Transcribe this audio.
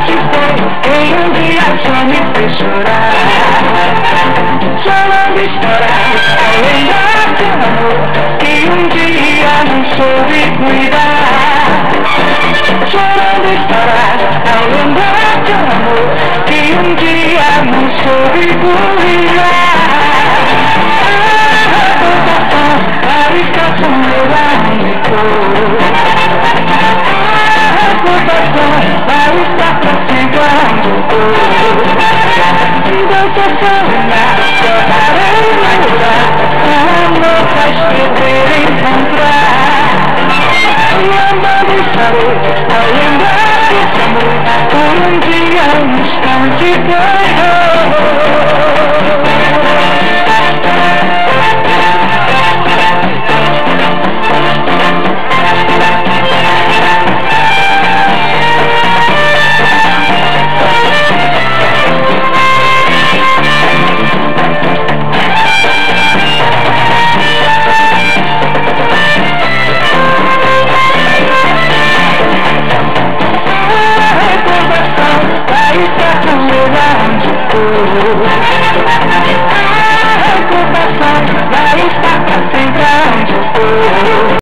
que foi quem um dia só me fez chorar. Chorando estourar ao lembrar do amor que um dia não soube cuidar. Chorando estourar ao lembrar do amor que um dia não soube cuidar. Vai estar com meu amigo. Vai estar pra sempre onde eu tô. Deixa eu sonhar, chorar e lembrar. Amor faz querer encontrar. Andando estarei ao lembrar desse amor. Por um dia, um instante vai estar pra sempre onde eu tô.